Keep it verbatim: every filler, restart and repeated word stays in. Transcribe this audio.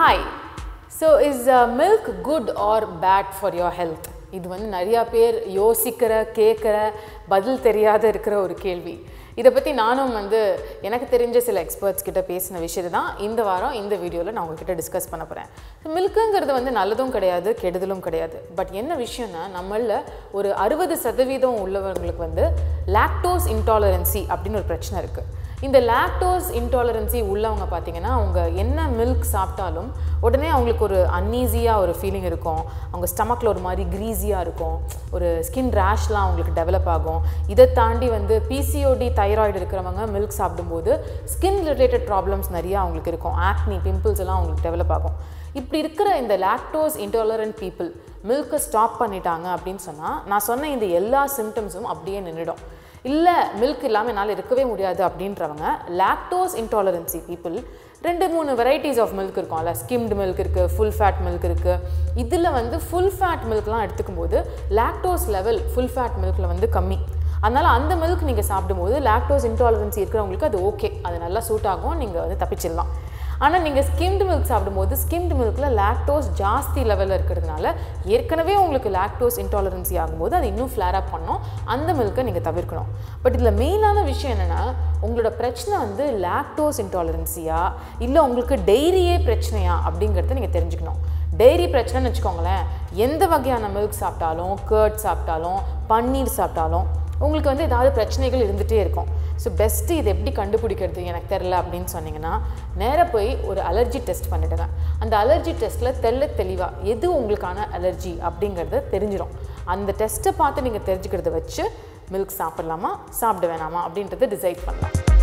Hi. So is uh, milk good or bad for your health? இது வந்து நிறைய பேர் யோசிக்கிற கேட்குற பதில் தெரியாத இருக்கிற ஒரு கேள்வி. இதை பற்றி நானும் வந்து எனக்கு தெரிஞ்ச சில எக்ஸ்பர்ட்ஸ் கிட்ட பேசின விஷயத்தை தான் இந்த வாரம் இந்த வீடியோவில் நான் உங்ககிட்ட டிஸ்கஸ் பண்ண போகிறேன். மில்க்குங்கிறது வந்து நல்லதும் கிடையாது கெடுதலும் கிடையாது. பட் என்ன விஷயம்னா நம்மள ஒரு அறுபது சதவீதம் உள்ளவங்களுக்கு வந்து லாக்டோஸ் இன்டாலரன்சி அப்படின்னு ஒரு பிரச்சனை இருக்குது. இந்த லாக்டோஸ் இன்டாலரன்சி உள்ளவங்க பார்த்தீங்கன்னா அவங்க என்ன மில்க் சாப்பிட்டாலும் உடனே அவங்களுக்கு ஒரு அன்ஈஸியாக ஒரு ஃபீலிங் இருக்கும். அவங்க ஸ்டமக்கில் ஒரு மாதிரி க்ரீஸியாக இருக்கும். ஒரு ஸ்கின் ரேஷ்லாம் அவங்களுக்கு டெவலப் ஆகும். இதை தாண்டி வந்து பிசிஓடி தைராய்டு இருக்கிறவங்க மில்க் சாப்பிடும்போது ஸ்கின் ரிலேட்டட் ப்ராப்ளம்ஸ் நிறையா அவங்களுக்கு இருக்கும். ஆக்னி பிம்பிள்ஸ் எல்லாம் அவங்களுக்கு டெவலப் ஆகும். இப்படி இருக்கிற இந்த லாக்டோஸ் இன்டாலரண்ட் பீப்புள் மில்க்கை ஸ்டாப் பண்ணிட்டாங்க அப்படின்னு சொன்னால் நான் சொன்ன இந்த எல்லா சிம்டம்ஸும் அப்படியே நின்றுடும். இல்லை மில்க் இல்லாமல் என்னால் இருக்கவே முடியாது அப்படின்றவங்க லாக்டோஸ் இன்டாலரன்சி பீப்புள் ரெண்டு மூணு வெரைட்டிஸ் ஆஃப் மில்க் இருக்கும்ல. ஸ்கிம்டு மில்க் இருக்குது, ஃபுல் ஃபேட் மில்க் இருக்குது. இதில் வந்து ஃபுல் ஃபேட் மில்க்லாம் எடுத்துக்கும் போது லாக்டோஸ் லெவல் ஃபுல் ஃபேட் மில்கில் வந்து கம்மி. அதனால் அந்த மில்க் நீங்கள் சாப்பிடும்போது லாக்டோஸ் இன்டாலரன்சி இருக்கிறவங்களுக்கு அது ஓகே, அது நல்லா சூட் ஆகும், நீங்கள் வந்து தப்பிச்சிடலாம். ஆனால் நீங்கள் ஸ்கிம்டு மில்க் சாப்பிடும்போது ஸ்கிம்டு மில்கில் லாக்டோஸ் ஜாஸ்தி லெவலில் இருக்கிறதுனால ஏற்கனவே உங்களுக்கு லாக்டோஸ் இன்டாலரன்சி ஆகும்போது அது இன்னும் ஃப்ளேர் அப் பண்ணணும். அந்த மில்க்கை நீங்கள் தவிர்க்கணும். பட் இதில் மெயினான விஷயம் என்னென்னா உங்களோட பிரச்சனை வந்து லாக்டோஸ் இன்டாலரன்சியா இல்லை உங்களுக்கு டெய்ரியே பிரச்சனையா அப்படிங்கிறத நீங்கள் தெரிஞ்சுக்கணும். டெய்ரி பிரச்சனைன்னு வச்சுக்கோங்களேன், எந்த வகையான மில்க் சாப்பிட்டாலும் கர்ட் சாப்பிட்டாலும் பன்னீர் சாப்பிட்டாலும் உங்களுக்கு வந்து ஏதாவது பிரச்சனைகள் இருந்துகிட்டே இருக்கும். ஸோ பெஸ்ட்டு இது எப்படி கண்டுபிடிக்கிறது எனக்கு தெரில அப்படின்னு சொன்னீங்கன்னா நேராக போய் ஒரு அலர்ஜி டெஸ்ட் பண்ணிவிடுங்க. அந்த அலர்ஜி டெஸ்ட்டில் தெல்ல தெளிவாக எது உங்களுக்கான அலர்ஜி அப்படிங்கிறத தெரிஞ்சிடும். அந்த டெஸ்ட்டை பார்த்து நீங்கள் தெரிஞ்சுக்கிறத வச்சு மில்க் சாப்பிட்லாமா சாப்பிட வேணாமா அப்படின்றத டிசைட் பண்ணலாம்.